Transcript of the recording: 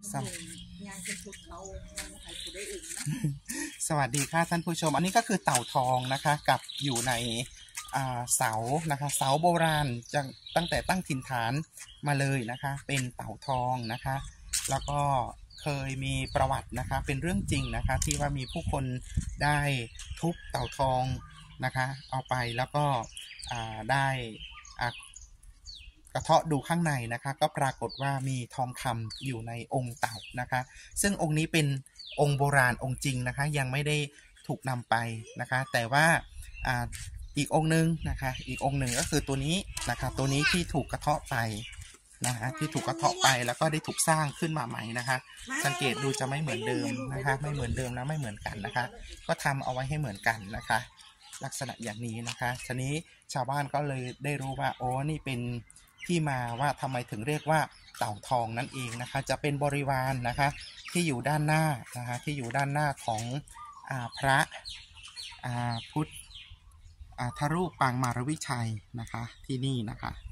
สวัสดีค่ะท่านผู้ชมอันนี้ก็คือเต่าทองนะคะกับอยู่ในเสานะคะเสาโบราณจะตั้งแต่ตั้งถิ่นฐานมาเลยนะคะเป็นเต่าทองนะคะแล้วก็เคยมีประวัตินะคะเป็นเรื่องจริงนะคะที่ว่ามีผู้คนได้ทุบเต่าทองนะคะเอาไปแล้วก็ได้กระเทาะดูข้างในนะคะก็ปรากฏว่ามีทองคำอยู่ในองค์เต่านะคะซึ่งองค์นี้เป็นองค์โบราณองค์จริงนะคะยังไม่ได้ถูกนำไปนะคะแต่ว่าอีกองค์หนึ่งนะคะอีกองค์หนึ่งก็คือตัวนี้นะคะตัวนี้ที่ถูกกระเทาะไปนะคะที่ถูกกระเทาะไปแล้วก็ได้ถูกสร้างขึ้นมาใหม่นะคะสังเกตดูจะไม่เหมือนเดิมนะคะไม่เหมือนเดิมนะไม่เหมือนกันนะคะก็ทำเอาไว้ให้เหมือนกันนะคะลักษณะอย่างนี้นะคะทีนี้ชาวบ้านก็เลยได้รู้ว่าโอ้นี่เป็นที่มาว่าทำไมถึงเรียกว่าเต่าทองนั่นเองนะคะจะเป็นบริวารนะคะที่อยู่ด้านหน้านะคะที่อยู่ด้านหน้าของพระพุทธทรูปปางมารวิชัยนะคะที่นี่นะคะ